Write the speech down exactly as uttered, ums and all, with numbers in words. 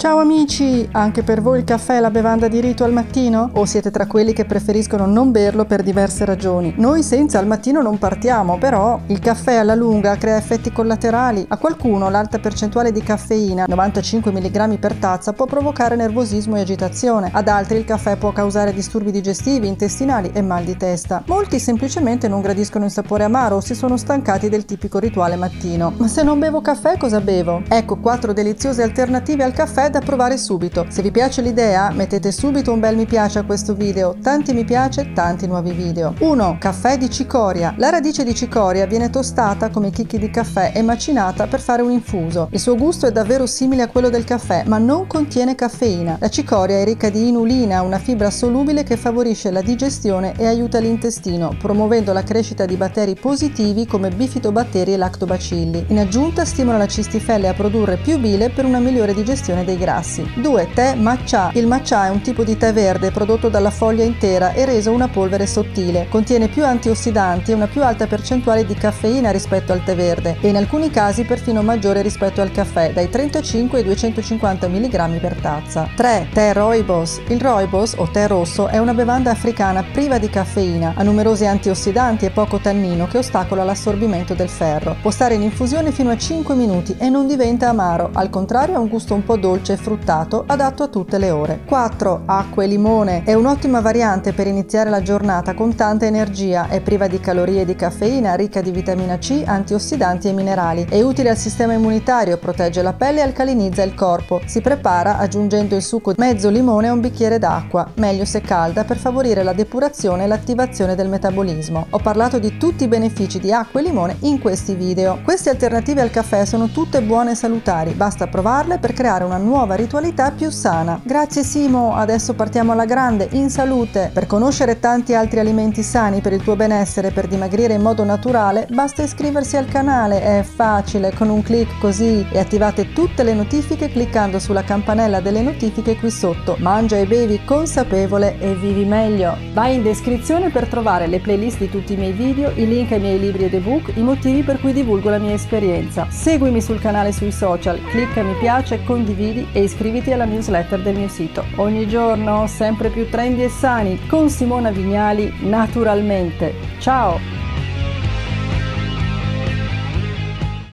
Ciao amici! Anche per voi il caffè è la bevanda di rito al mattino? O siete tra quelli che preferiscono non berlo per diverse ragioni? Noi senza al mattino non partiamo, però il caffè alla lunga crea effetti collaterali. A qualcuno l'alta percentuale di caffeina, novantacinque milligrammi per tazza, può provocare nervosismo e agitazione. Ad altri il caffè può causare disturbi digestivi, intestinali e mal di testa. Molti semplicemente non gradiscono il sapore amaro o si sono stancati del tipico rituale mattino. Ma se non bevo caffè, cosa bevo? Ecco quattro deliziose alternative al caffè da provare subito. Se vi piace l'idea, mettete subito un bel mi piace a questo video, tanti mi piace, tanti nuovi video. uno. Caffè di cicoria. La radice di cicoria viene tostata come i chicchi di caffè e macinata per fare un infuso. Il suo gusto è davvero simile a quello del caffè, ma non contiene caffeina. La cicoria è ricca di inulina, una fibra solubile che favorisce la digestione e aiuta l'intestino, promuovendo la crescita di batteri positivi come bifidobacteri e lactobacilli. In aggiunta stimola la cistifelle a produrre più bile per una migliore digestione dei grassi. due. Tè matcha. Il matcha è un tipo di tè verde prodotto dalla foglia intera e reso una polvere sottile. Contiene più antiossidanti e una più alta percentuale di caffeina rispetto al tè verde e in alcuni casi perfino maggiore rispetto al caffè, dai trentacinque ai duecentocinquanta milligrammi per tazza. tre. Tè rooibos. Il rooibos o tè rosso è una bevanda africana priva di caffeina, ha numerosi antiossidanti e poco tannino che ostacola l'assorbimento del ferro. Può stare in infusione fino a cinque minuti e non diventa amaro, al contrario ha un gusto un po' dolce e fruttato, adatto a tutte le ore. quattro. Acqua e limone. È un'ottima variante per iniziare la giornata con tanta energia, è priva di calorie e di caffeina, ricca di vitamina C, antiossidanti e minerali. È utile al sistema immunitario, protegge la pelle e alcalinizza il corpo. Si prepara aggiungendo il succo di mezzo limone a un bicchiere d'acqua, meglio se calda, per favorire la depurazione e l'attivazione del metabolismo. Ho parlato di tutti i benefici di acqua e limone in questi video. Queste alternative al caffè sono tutte buone e salutari, basta provarle per creare una nuova ritualità più sana. Grazie Simo, adesso partiamo alla grande, in salute. Per conoscere tanti altri alimenti sani per il tuo benessere e per dimagrire in modo naturale, basta iscriversi al canale, è facile, con un clic così, e attivate tutte le notifiche cliccando sulla campanella delle notifiche qui sotto. Mangia e bevi consapevole e vivi meglio. Vai in descrizione per trovare le playlist di tutti i miei video, i link ai miei libri ed ebook, i motivi per cui divulgo la mia esperienza. Seguimi sul canale sui social, clicca mi piace, condividi e iscriviti alla newsletter del mio sito. Ogni giorno sempre più trendy e sani con Simona Vignali, naturalmente. Ciao!